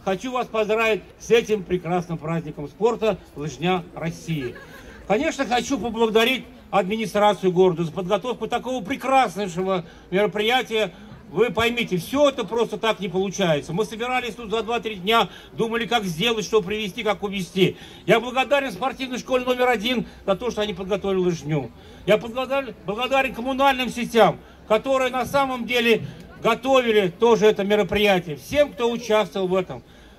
хочу вас поздравить с этим прекрасным праздником спорта «Лыжня России». Конечно, хочу поблагодарить администрацию города за подготовку такого прекраснейшего мероприятия. Вы поймите, все это просто так не получается. Мы собирались тут за 2-3 дня, думали, как сделать, что привезти, как увезти. Я благодарен спортивной школе номер 1 за то, что они подготовили лыжню. Я благодарен коммунальным сетям, которые на самом деле готовили тоже это мероприятие. Всем, кто участвовал в этом.